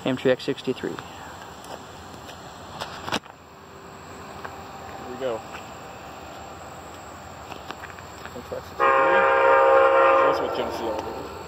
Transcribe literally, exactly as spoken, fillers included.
Amtrak sixty-three. Here we go. Amtrak sixty-three. That's what Genesee elevator.